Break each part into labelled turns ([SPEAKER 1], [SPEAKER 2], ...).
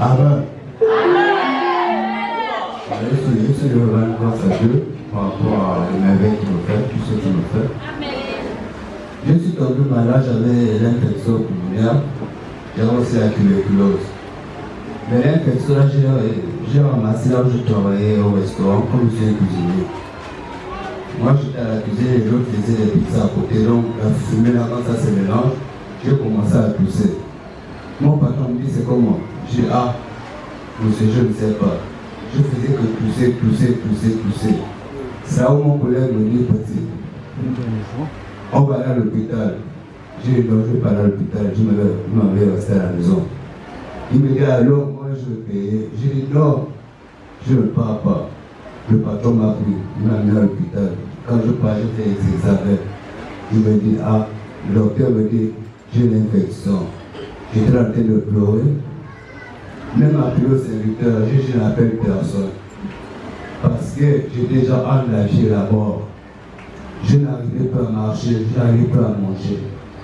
[SPEAKER 1] Amen. Je suis le grâce à Dieu par rapport à l'émerveille qu'il nous fait, tout ce qu'il nous fait. Je suis tombé malade, j'avais l'infection pulmonaire, j'avais aussi la tuberculose. Mais l'infection, j'ai ramassé là où je travaillais au restaurant comme je suis cuisinier. Moi j'étais à la cuisine et l'autre faisait des pizzas à côté, donc la fumée là quand ça se mélange, j'ai commencé à tousser. Mon patron me dit c'est comment? J'ai dit ah, monsieur je ne sais pas. Je faisais que tousser. C'est là où mon collègue me dit petit, on va aller à l'hôpital. J'ai dit non, je ne vais pas aller à l'hôpital, je m'avais resté à la maison. Il me dit alors moi je vais payer. J'ai dit non, je ne pars pas. Le patron m'a pris, il m'a mis à l'hôpital. Quand je pars, j'ai fait les examens. Il me dit ah, le docteur me dit j'ai l'infection. J'étais en train de pleurer. Même appelé au serviteur, je n'appelle personne. Parce que j'ai déjà engagé la mort. Je n'arrivais pas à marcher, je n'arrivais pas à manger.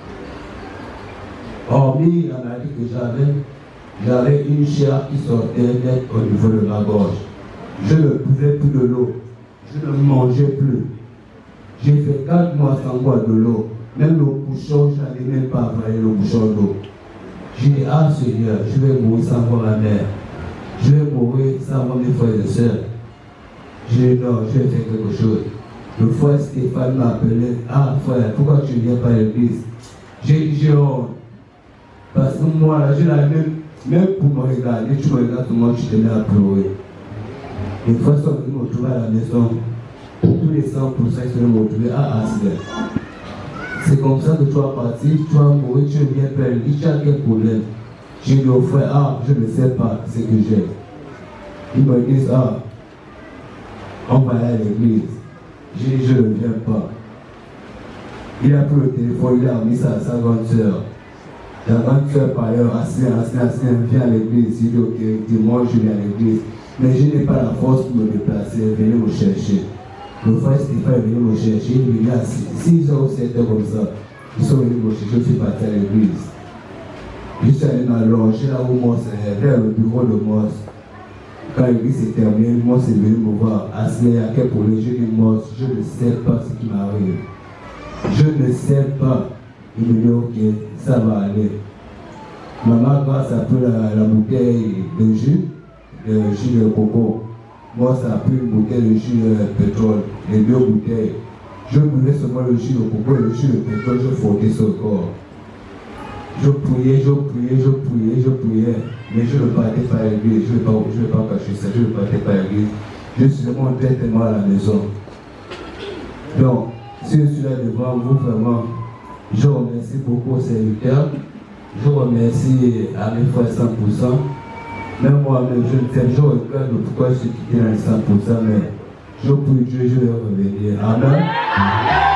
[SPEAKER 1] Hormis la maladie que j'avais une chair qui sortait net au niveau de ma gorge. Je ne buvais plus de l'eau. Je ne mangeais plus. J'ai fait 4 mois sans boire de l'eau. Même le bouchon, je n'avais même pas avalé le bouchon d'eau. J'ai dit, ah Seigneur, je vais mourir sans voir ma mère. Je vais mourir sans voir mes frères et sœurs. J'ai dit, non, je vais faire quelque chose. Le frère Stéphane m'a appelé, ah frère, pourquoi tu ne viens pas à l'église? J'ai dit, j'ai honte. Parce que moi, là, je n'avais même pour me regarder, tu me regardes comment tu te mets à pleurer. Les frères sont venus me retrouver à la maison. Tous les 100%, ils sont venus me retrouver à Asler. C'est comme ça que tu vas partir, tu vas mourir, tu viens perdre. Tu as quel problème? J'ai dit au frère, ah, je ne sais pas ce que j'ai. Ils me disent, ah, on va aller à l'église. J'ai dit, je ne viens pas. Il a pris le téléphone, il a mis ça à sa grande soeur. La grande soeur parlait, Asler, viens à l'église. Il dit, ok, dimanche, je viens à l'église. Mais je n'ai pas la force pour me déplacer, venez me chercher. Le frère Stéphane est venu me chercher, il venait à 6 heures ou 7 heures comme ça. Ils sont venus me chercher, je suis parti à l'église. Je suis allé m'allonger là où Moss est, vers le bureau de Moss. Quand l'église s'est terminée, Moss est venu me voir. Asler, à quel problème? Je dis Moss, je ne sais pas ce qui m'arrive. Je ne sais pas. Il me dit ok, ça va aller. Maman, quand ça a pris la bouteille de jus de coco. Moi, ça a pris une bouteille de jus de pétrole, les 2 bouteilles. Je buvais seulement le jus de coco et le jus de pétrole, je frottais sur le corps. Je priais, mais je ne partais pas à l'église, je ne vais pas cacher ça, je ne partais pas à l'église. Je suis monté tellement à la maison. Donc, si je suis là devant vous, vraiment, je remercie beaucoup aux serviteurs, je remercie à mes frères 100%. Même moi-même, je regrette pourquoi je suis quitté dans les 100%, mais je prie Dieu, je vais revenir. Amen.